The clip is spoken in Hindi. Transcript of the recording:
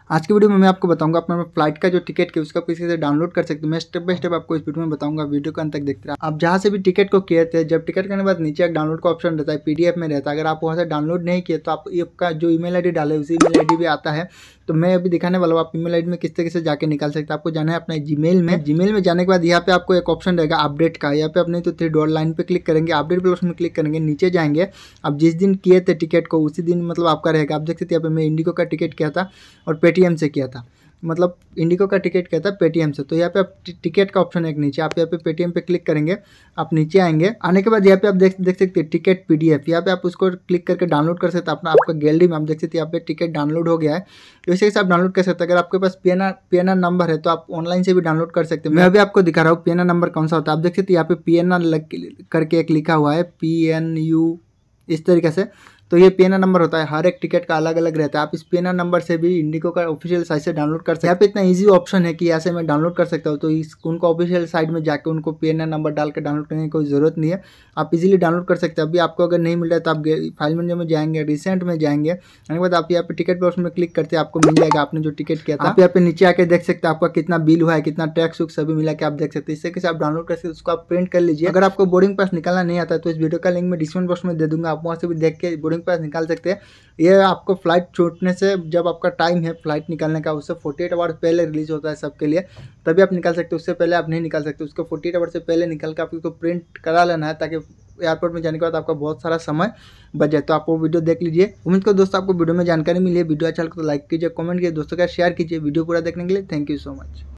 आज की वीडियो में मैं आपको बताऊंगा अपना फ्लाइट का जो टिकट है उसका किसी से डाउनलोड कर सकते हैं। मैं स्टेप बाय स्टेप आपको इस वीडियो में बताऊंगा, वीडियो को अंत तक देखते रहिए। आप जहां से भी टिकट को किए थे, जब टिकट करने के बाद नीचे एक डाउनलोड का ऑप्शन रहता है, पीडीएफ में रहता है। अगर आप वहां से डाउनलोड नहीं किए तो आप आपका जो ईमेल आईडी डाले उसी ईमेल आईडी भी आता है। तो मैं अभी दिखाने वाला हूँ आप ईमेल आईडी में किस तरीके से जाके निकाल सकते हैं। आपको जाना है अपने जीमेल में। जीमेल में जाने के बाद यहाँ पे आपको एक ऑप्शन रहेगा अपडेट का। यहाँ पे अपने तो 3 डॉट लाइन पे क्लिक करेंगे, अपडेट पे उसमें क्लिक करेंगे, नीचे जाएंगे। आप जिस दिन किए थे टिकट को उसी दिन मतलब आपका रहेगा। आप देख सकते हैं यहाँ पे मैं इंडिगो का टिकट किया था और पेटीएम से किया था, मतलब इंडिगो का टिकट किया था पेटीएम से। तो यहाँ पे आप टिकट का ऑप्शन है एक नीचे, आप यहाँ पे पेटीएम पे क्लिक करेंगे। आप नीचे आएंगे, आने के बाद यहाँ पे आप देख सकते हैं टिकट पीडीएफ। यहाँ पे आप उसको क्लिक करके डाउनलोड कर सकते हैं। अपना आपका गैलरी में आप देख सकते हैं यहाँ पे टिकट डाउनलोड हो गया है। तो इसी से आप डाउनलोड कर सकते हैं। अगर आपके पास पीएनआर नंबर है तो आप ऑनलाइन से भी डाउनलोड कर सकते हैं। मैं अभी आपको दिखा रहा हूँ पीएनआर नंबर कौन सा होता है। आप देख सकते हैं यहाँ पे पीएनआर करके एक लिखा हुआ है, PNU इस तरीके से। तो ये पीएनआर नंबर होता है, हर एक टिकट का अलग अलग रहता है। आप इस पीएनआर नंबर से भी इंडिगो का ऑफिशियल साइट से डाउनलोड कर सकते हैं। यहाँ पे इतना इजी ऑप्शन है कि यहाँ से मैं डाउनलोड कर सकता हूँ। तो इस उनको ऑफिशियल साइट में जाकर उनको पीएनआर नंबर डाल के डाउनलोड करने की कोई ज़रूरत नहीं है, आप इजीली डाउनलोड कर सकते हैं। अभी आपको अगर नहीं मिल रहा है तो आप फाइल मेन्यू में जाएंगे, रिसेंट में जाएंगे, उसके बाद आप यहाँ पे टिकट पर उसमें क्लिक करते हैं, आपको मिल जाएगा आपने जो टिकट किया था। आप यहाँ पे नीचे आके देख सकते हैं आपका कितना बिल हुआ है, कितना टैक्स वैक्स सभी मिला के आप देख सकते हैं। इससे कैसे आप डाउनलोड कर सकते हैं, उसको आप प्रिंट कर लीजिए। अगर आपको बोर्डिंग पास निकालना नहीं आता है तो इस वीडियो का लिंक मैं डिस्क्रिप्शन बॉक्स में दे दूंगा, आप वहाँ से भी देख के बोर्डिंग पास निकाल सकते हैं। ये आपको फ्लाइट छूटने से जब आपका टाइम है फ्लाइट निकालने का उससे 48 आवर्स पहले रिलीज होता है सबके लिए, तभी आप निकाल सकते हो। उससे पहले आप नहीं निकाल सकते। उसको 48 आवर्स से पहले निकाल के आपको प्रिंट करा लेना है ताकि एयरपोर्ट में जाने के बाद आपका बहुत सारा समय बच जाए। तो आप वो वीडियो देख लीजिए। उम्मीद करो दोस्तों आपको वीडियो में जानकारी मिली है। वीडियो अच्छा लगे तो लाइक कीजिए, कमेंट कीजिए, दोस्तों का शेयर कीजिए। वीडियो पूरा देखने के लिए थैंक यू सो मच।